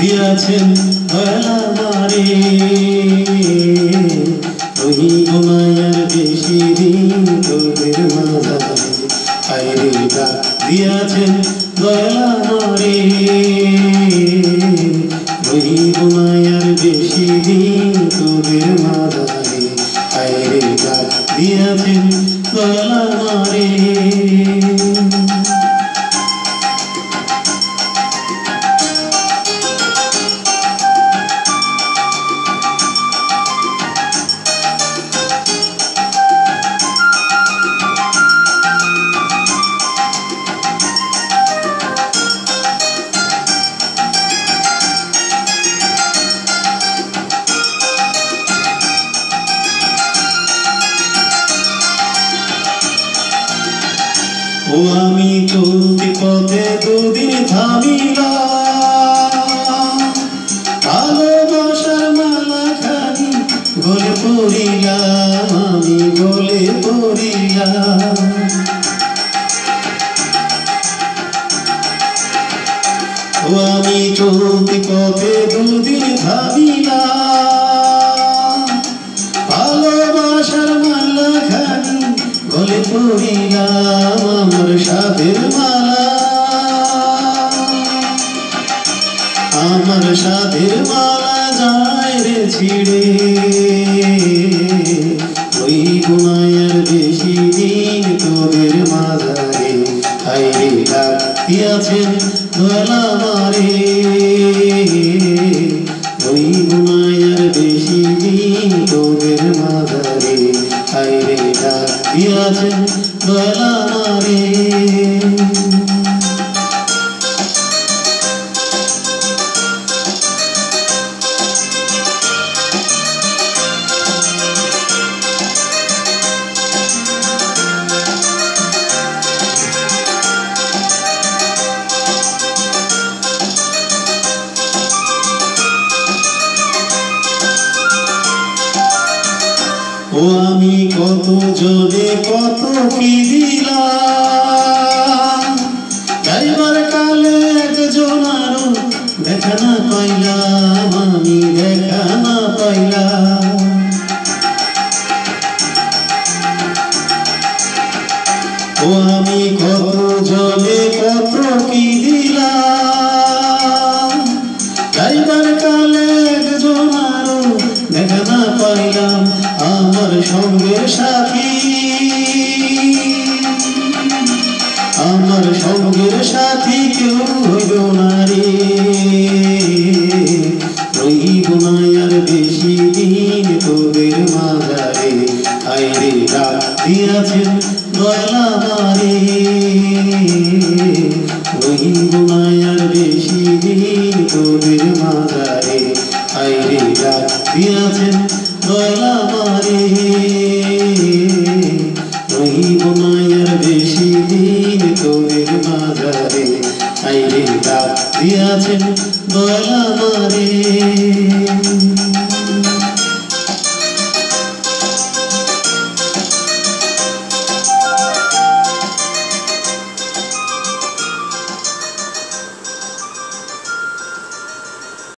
দিয়াছেন দয়াল আমারে রহিব মায়ার বেশি দিন তোদের মাঝারে হায়রে ডাক দিয়াছেন দয়াল আমারে রহিব মায়ার বেশি দিন তোদের মাঝারে হায়রে ডাক দিয়াছেন দয়াল আমারে ও আমি চলতি পথে দুদিন থামিলাম ভালোবাসার মালা খানি গলে পড়িলাম আমি গলে পড়িলাম ও আমি চলতি পথে দুদিন থামিলাম ভালোবাসার মালা খানি গলে পড়িলাম আমার সাধের মালা আমার সাধের মালা যায় রে ছিড়ে ওই গুনায়ের বেশি দিন তোদের মাঝারে হায়রে ডাক দিয়াছেন দয়াল আমারে ওই গুনায়ের বেশি দিন তোদের মাঝারে হায়রে ডাক দিয়াছেন দয়াল আমারে ও আমি কত জনে কত কি দিলাম যাইবার কালে একজন আরো দেখা না পাইলাম আমি দেখা না পাইলাম ও আমি কত জনে কত কি দিলাম যাইবার কালে একজন আরো দেখা না পাইলাম আমার সঙ্গের সাথী আমার সঙ্গের সাথী কেউ হইল না রে রহিব মায়ার বেশি দিন তোদের মাঝারে হায়রে ডাক দিয়াছেন দয়াল আমারে রহিব মায়ার বেশি দিন তোদের মাঝারে হায়রে ডাক দিয়াছেন দয়াল আমারে রহিব মায়ার বেশি দিন তোদের মাঝারে হায়রে ডাক দিয়াছেন দয়াল আমারে।